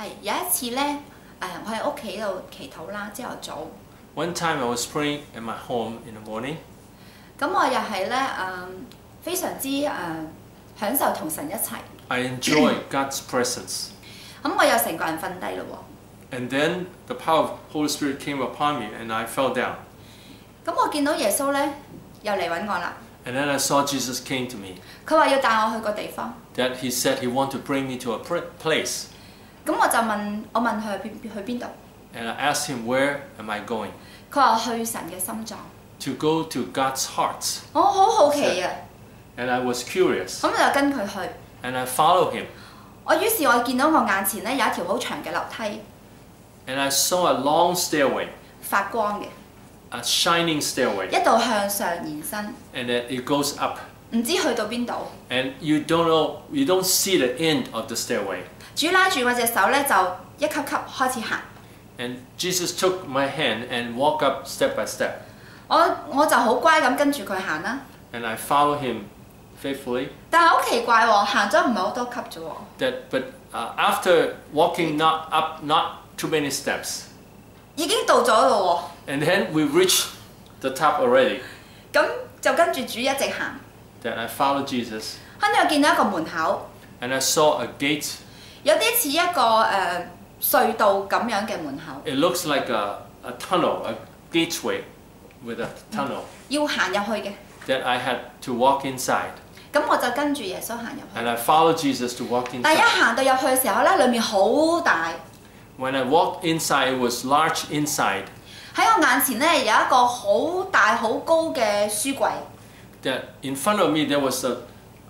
有一次咧，我喺屋企度祈禱啦，朝頭早。 One time I was praying in my home in the morning. 咁我又係咧非常之享受同神一齊。 I enjoy God's presence. 咁我又成個人瞓低咯喎。 And then the power of Holy Spirit came upon me and I fell down. 咁我見到耶穌咧又嚟揾我啦。 And then I saw Jesus came to me. 佢話要帶我去個地方。 That he said he wanted to bring me to a place. 咁我就問佢去邊度？ And I asked him, where am I going? 佢話去神嘅心臟。 To go to God's heart. 我好好奇啊。 And I was curious. 咁我就跟佢去。 And I followed him. 於是我見到我眼前咧有一條好長嘅樓梯。 And I saw a long stairway. 發光嘅。 A shining stairway. 一度向上延伸。 And then it goes up. 唔知去到邊度。 And you don't see the end of the stairway. 主拉住我隻手咧，就一級級開始行。 And Jesus took my hand and walked up step by step. 我就好乖咁跟住佢行啦。 And I followed him faithfully. 但係好奇怪喎，行咗唔係好多級啫喎。 But after walking not too many steps. 已經到咗咯喎。And then we reached the top already. 咁就跟住主一直行。 Then I followed Jesus. 跟住我見到一個門口。 And I saw a gate. 有啲似一個隧道咁樣嘅門口。 It looks like a tunnel, a gateway with a tunnel. 要行入去嘅。 That I had to walk inside. 咁我就跟住耶穌行入去。 And I followed Jesus to walk inside. 但一行到入去嘅時候咧，裏面好大。 When I walked inside, it was large inside. 喺我眼前咧有一個好大好高嘅書櫃。 That in front of me there was a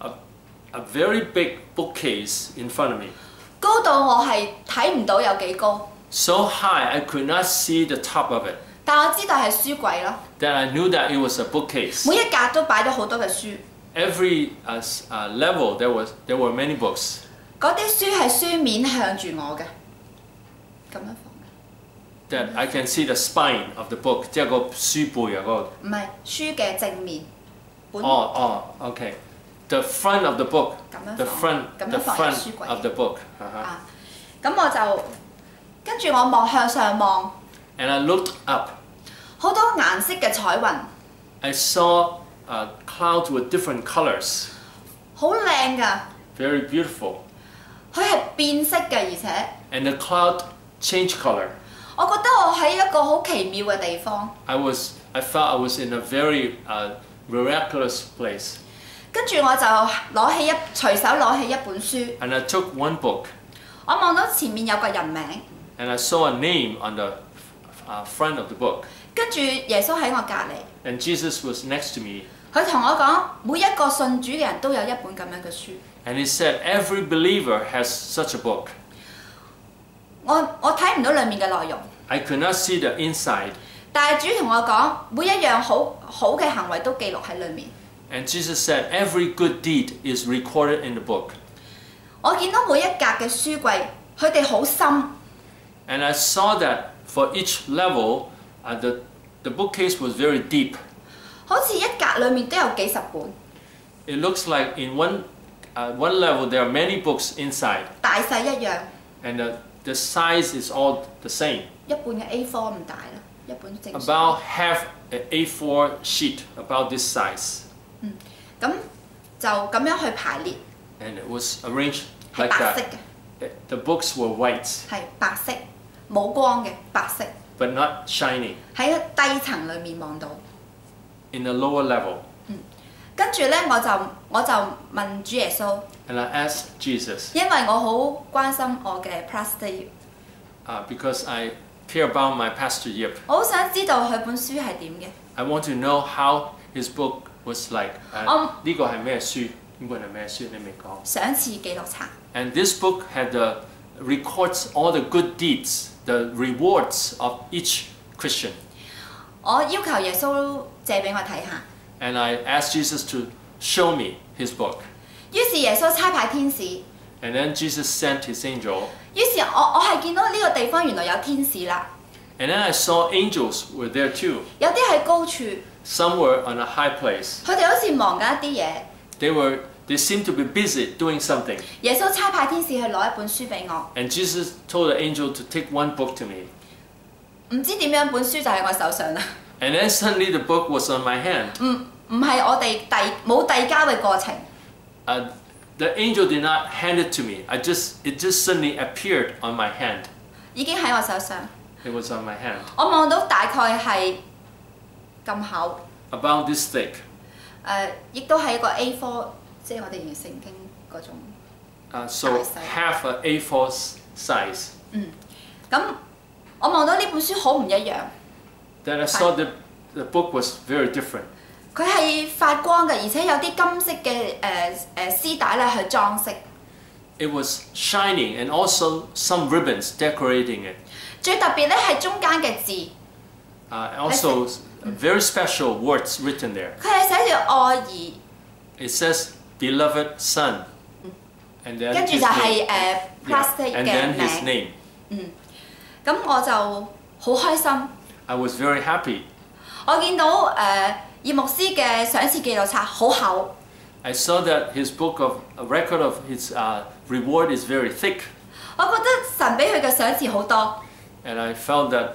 very big bookcase in front of me. 高到我係睇唔到有幾高。 So high I could not see the top of it. 但我知道係書櫃咯。 That I knew that it was a bookcase. 每一格都擺咗好多嘅書。 Every level there were many books. 嗰啲書係書面向住我嘅，咁樣放嘅。 That I can see the spine of the book. 即係個書背啊嗰個。 唔係書嘅正面。 Okay. The front of the book. The front of the book. 咁我就跟住我向上望。 And I looked up. 好多顏色嘅彩雲。 I saw clouds with different colors. 好靚㗎。 Very beautiful. 佢係變色嘅，而且。 And the cloud changed color. 我覺得我喺一個好奇妙嘅地方。 I felt I was in a very miraculous place. 跟住我就隨手攞起一本書。 And I took one book. 我望到前面有個人名。 And I saw a name on the front of the book. 跟住耶穌喺我隔離。 And Jesus was next to me. 佢同我講，每一個信主嘅人都有一本咁樣嘅書。 And he said, every believer has such a book. 我睇唔到裡面嘅內容。 I could not see the inside. 但係主同我講，每一樣好嘅行為都記錄喺裡面。 And Jesus said, every good deed is recorded in the book. 我見到每一格嘅書櫃，佢哋好深。 And I saw that for each level, the bookcase was very deep. 好似一格裡面都有幾十本。 It looks like in one level there are many books inside. 大細一樣。 And the size is all the same. 一本嘅 A4 咁大啦，一本正常。 About half an A4 sheet, about this size. 咁就咁樣去排列。 And it was arranged like 白色 that. 嘅。 The books were white. 係白色，冇光嘅白色。 But not shining. 喺低層裡面望到。 In the lower level. 跟住咧，我就問主耶穌。 And I asked Jesus. 因為我好關心我嘅 Pastor Yip. Because I care about my Pastor Yip. 我好想知道佢本書係點嘅。 I want to know how his book was like. 呢個係咩書？呢本係咩書？你未講。 賞賜記錄冊。 And this book had records all the good deeds, the rewards of each Christian. 我要求耶穌借俾我睇下。 And I asked Jesus to show me his book. 於是耶穌差派天使。 And then Jesus sent his angel. 於是我係見到呢個地方原來有天使啦。 And then I saw angels were there too. 有啲喺高處。 Some were on a high place. 佢哋好似忙緊一啲嘢。 they seem to be busy doing something. 耶穌差派天使去攞一本書俾我， And Jesus told the angel to take one book to me. 唔知點樣本書就喺我手上啦。 And then suddenly the book was on my hand. 唔係我哋冇遞交嘅過程。 The angel did not hand it to me. It just suddenly appeared on my hand. 已經喺我手上。 It was on my hand. 我望到大概係咁厚。 About this thick. 亦都係一個 A4， 即係我哋用聖經嗰種。 So half a A4 size. 咁我望到呢本書好唔一樣。 Then I saw the book was very different. 佢係發光嘅，而且有啲金色嘅絲帶咧去裝飾。 It was shining and also some ribbons decorating it. 最特別咧係中間嘅字。 Also very special words written there. 佢係寫住愛兒。 It says beloved son. And then 跟住 his 就係 name. Pastor And 嘅 then his 名。 name. 咁我就好開心。 I was very happy. 我見到葉牧師嘅賞賜記錄冊好厚。 I saw that his book of a record of his reward is very thick. 我覺得神俾佢嘅賞賜好多。 And I felt that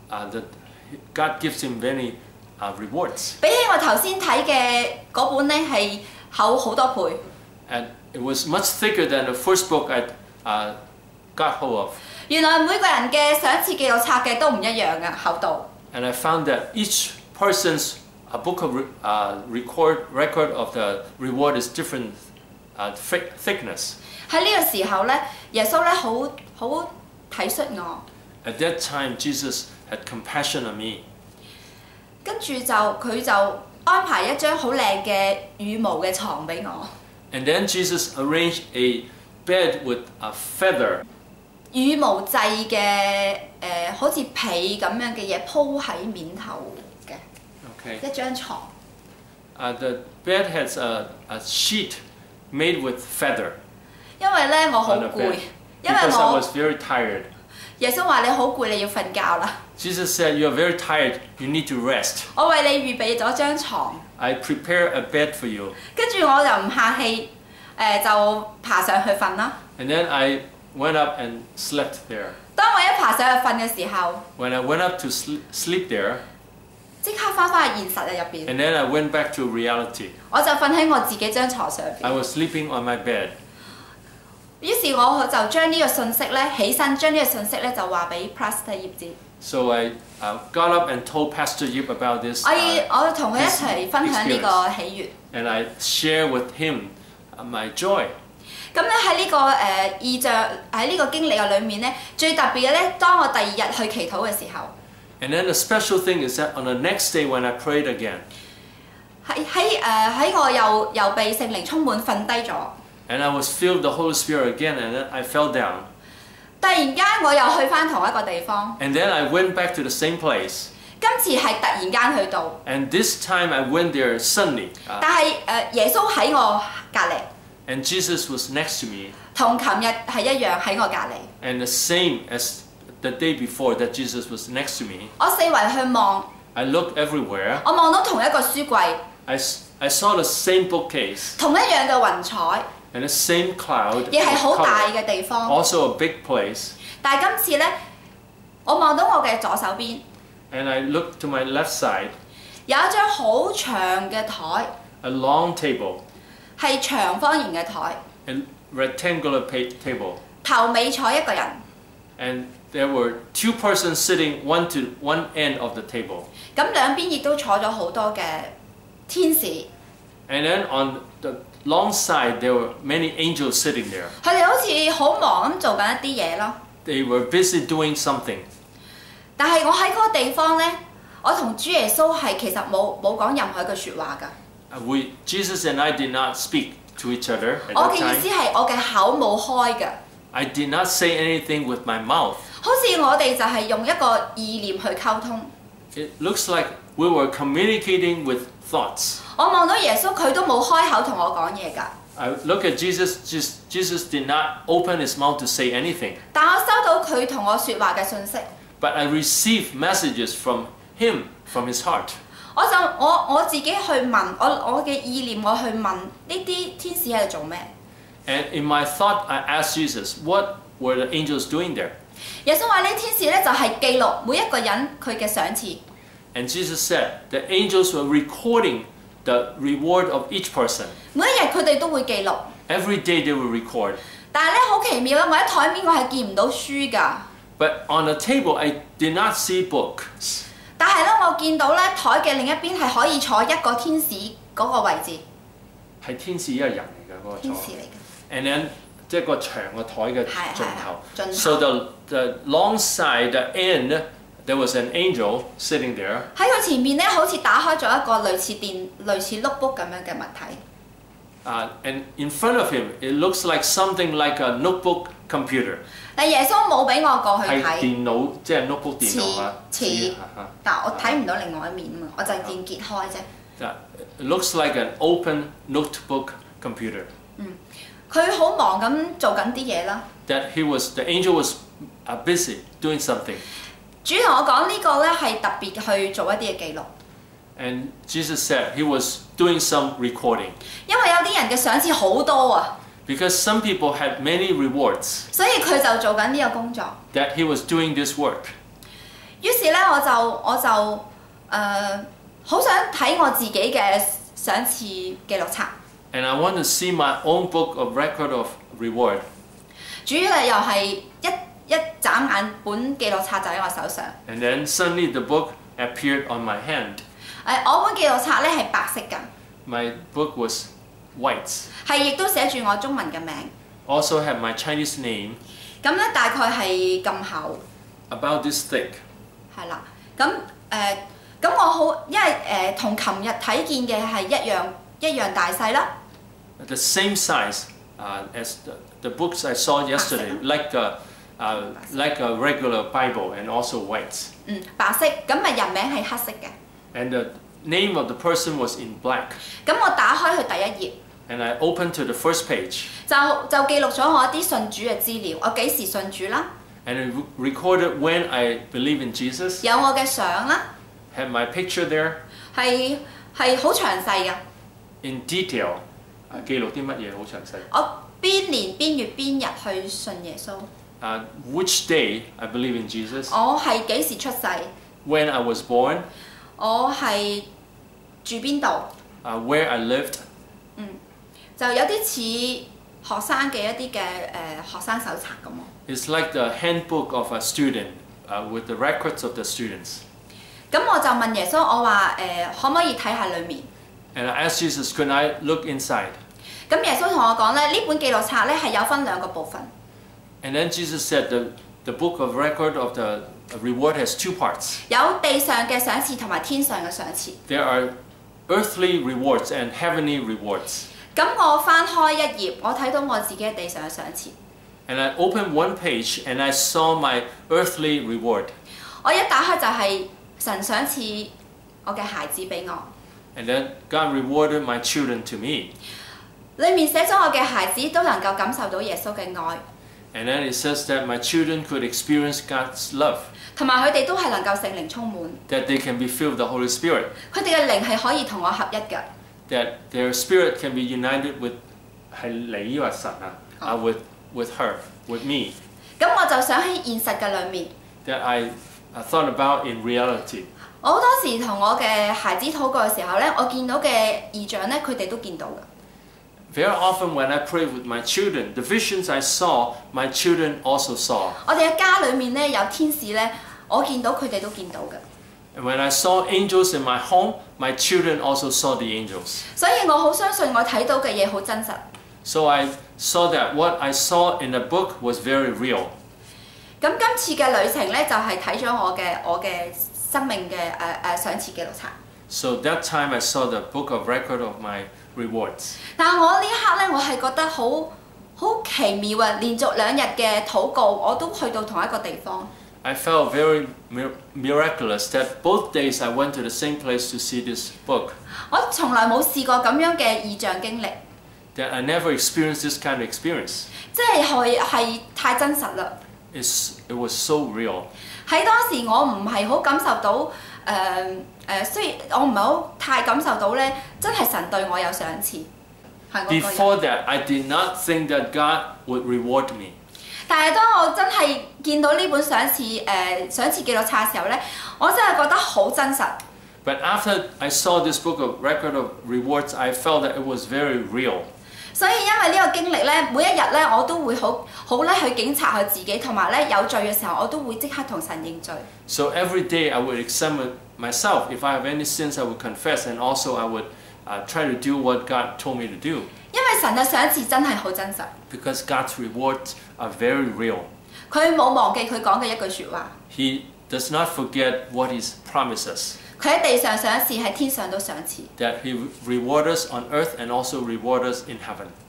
God gives him many rewards. 比起我頭先睇嘅嗰本咧係厚好多倍。 And it was much thicker than the first book I got hold of. 原來每個人嘅賞賜記錄冊嘅都唔一樣嘅厚度。 And I found that each person's book of record of the reward is different thickness. 喺呢個時候咧，耶穌咧好體恤我。 At that time, Jesus had compassion on me. 跟住佢就安排一張好靚嘅羽毛嘅床俾我。 And then Jesus arranged a bed with a feather. 羽毛製嘅好似被咁樣嘅嘢鋪喺面頭嘅 Okay. 一張床。 The bed has a sheet made with feather 因為咧我好 on the 攰 bed， 因為 because I 我 was very tired. 耶穌話你好攰，你要瞓覺啦。 Jesus said, "You are very tired. You need to rest. 我為你預備咗張床， I prepare a bed for you." 跟住我就唔客氣，就爬上去瞓啦。 And then I went up and slept there. 當我一爬上去瞓嘅時候， When I went up to sleep there, 即刻翻返去現實入邊， and then I went back to reality. 我就瞓喺我自己張床上 I 邊。 was sleeping on my bed. 於是我就將呢個信息咧起身，將呢個信息咧就話俾 Pastor Yip 知。 So I got up and told Pastor Yip about this, 我同佢一齊分享呢個喜悅。 and I share with him my joy. 咁咧喺呢個意象喺呢個經歷嘅裏面咧，最特別嘅咧，當我第二日去祈禱嘅時候， And then the special thing is that on the next day when I prayed again, 喺我又被聖靈充滿瞓低咗。 and I was filled with the Holy Spirit again, and then I fell down. 突然間我又去翻同一個地方， And then I went back to the same place. 今次係突然間去到， And this time I went there suddenly. 但係耶穌喺我隔離， And Jesus was next to me. 同琴日係一樣喺我隔離。 And the same as the day before that Jesus was next to me. 我四圍去望， I looked everywhere. 我望到同一個書櫃， I saw the same bookcase 同一樣嘅雲彩， and the same cloud. 亦係好大 color. 嘅地方。 Also a big place. 但係今次呢，我望到我嘅左手邊 And I looked to my left side, 有一張好長嘅台， a long table, 係長方形嘅台， a rectangular table. 頭尾坐一個人。 And there were two persons sitting one to one end of the table. 咁兩邊亦都坐咗好多嘅天使， And then on the long side, there were many angels sitting there. 佢哋好似好忙咁做緊一啲嘢咯。 They were busy doing something. 但係我喺嗰個地方呢，我同主耶穌係其實冇講任何一句説話㗎。 Jesus and I did not speak to each other at 我 that 嘅意思 time. 係我嘅口冇開㗎， I did not say anything with my mouth. 好似我哋就係用一個意念去溝通。 It looks like we were communicating with thoughts. 我望到耶穌，佢都冇開口同我講嘢㗎。 I look at Jesus, Jesus did not open his mouth to say anything. 但我收到佢同我説話嘅信息， But I received messages from him, from his heart. 我自己去問，我嘅意念我去問呢啲天使喺度做咩？ And in my thought, I asked Jesus, what were the angels doing there? 耶穌話呢天使咧就係記錄每一個人佢嘅賞賜。 And Jesus said, the angels were recording the reward of each person. 每一日佢哋都會記錄。 Every day they will record. 但係咧好奇妙啦，我喺台面我係見唔到書㗎。 But on the table, I did not see books. 但係咧我見到咧台嘅另一邊係可以坐一個天使嗰個位置。 係天使一個人嚟㗎，嗰個坐。 天使嚟嘅。 And then 即係個長個台嘅盡頭。 盡頭。 So the long side, the end, there was an angel sitting there. 喺佢前面咧，好似打開咗一個類似 notebook 咁樣嘅物體。 And in front of him, it looks like something like a notebook computer. 但耶穌冇俾我過去係睇。 電腦，即係 notebook 電腦啊。 似，但我睇唔到另外一面啊嘛，我就見揭開啫。 It looks like an open notebook computer. 佢好忙咁做緊啲嘢啦。 That the angel was busy doing something. 主同我講呢個咧係特別去做一啲嘅記錄。 And Jesus said he was doing some recording. 因為有啲人嘅賞賜好多啊。 Because some people had many rewards. 所以佢就做緊呢個工作。 That he was doing this work. 於是咧我就好想睇我自己嘅賞賜記錄冊。 And I want to see my own book of record of reward. 主咧又係一眨眼本記錄冊就喺我手上。 And then suddenly the book appeared on my hand. 我本記錄冊咧係白色㗎。 My book was white. 係亦都寫住我中文嘅名。 Also had my Chinese name. 咁咧大概係咁厚。 About this thick. 係啦，咁我好，因為同琴日睇見嘅係一樣大細啦。 The same size as the books I saw yesterday, like a regular Bible and also white. 白色，咁咪人名係黑色嘅。 And the name of the person was in black. 咁我打開佢第一頁。 And I opened to the first page. 就記錄咗我一啲信主嘅資料，我幾時信主啦。 And it recorded when I believe in Jesus. 有我嘅相啦。 Had my picture there. 係好詳細㗎。 In detail. 記錄啲乜嘢好詳細。 我邊年邊月邊日去信耶穌。 Which day I believe in Jesus. 我係幾時出世。 When I was born. 我係住邊度。 Where I lived. 就有啲似學生嘅一啲嘅學生手冊咁。 It's like the handbook of a student with the records of the students. 咁我就問耶穌，我話可唔可以睇下裡面？ And I asked Jesus, could I look inside? 咁耶穌同我講咧，呢本記錄冊咧係有分兩個部分。 And then Jesus said the book of record of the reward has two parts. 有地上嘅賞賜同埋天上嘅賞賜。 There are earthly rewards and heavenly rewards. 咁我翻開一頁，我睇到我自己嘅地上嘅賞賜。 And I opened one page and I saw my earthly reward. 我一打開就係神賞賜我嘅孩子俾我。 And then God rewarded my children to me. 裏面寫咗我嘅孩子都能夠感受到耶穌嘅愛。 And then it says that my children could experience God's love. 同埋佢哋都係能夠聖靈充滿。 That they can be filled with the Holy Spirit. 佢哋嘅靈係可以同我合一嘅。 That their spirit can be united with 係你或神啊 with her, with me. 咁我就想喺現實嘅裏面。 That I thought about in reality. 我好多時同我嘅孩子禱告嘅時候咧，我見到嘅異象咧，佢哋都見到嘅。 Very often when I pray with my children, the visions I saw, my children also saw. 我哋嘅家裏面咧有天使咧，我見到佢哋都見到嘅。 And when I saw angels in my home, my children also saw the angels. 所以我好相信我睇到嘅嘢好真實。 So I saw that what I saw in the book was very real. 咁今次嘅旅程咧，就係睇咗我嘅生命嘅賞賜記錄冊。 So that time I saw the book of record of my rewards. 但係我呢一刻咧，我係覺得好奇妙啊！連續2日嘅禱告，我都去到同一個地方。 I felt very miraculous that both days I went to the same place to see this book. 我從來冇試過咁樣嘅異象經歷。 That I never experienced this kind of experience. 即係太真實啦。 It was so real. 喺當時我唔係好感受到雖然我唔係好太感受到咧，真係神對我有賞賜，係我個人。 Before that, I did not think that God would reward me. 但係當我真係見到呢本賞賜記錄冊嘅時候咧，我真係覺得好真實。 But after I saw this book of record of rewards, I felt that it was very real. 所以因為呢個經歷咧，每一日咧我都會好咧去檢查佢自己，同埋咧有罪嘅時候，我都會即刻同神認罪。 So every day I would examine myself. If I have any sins, I would confess, and also I would try to do what God told me to do. 因為神嘅賞賜真係好真實。 Because God's rewards are very real. 佢冇忘記佢講嘅一句説話。 He does not forget what He promises. 佢喺地上賞賜，喺天上都賞賜。 That He reward us on earth and also reward us in heaven.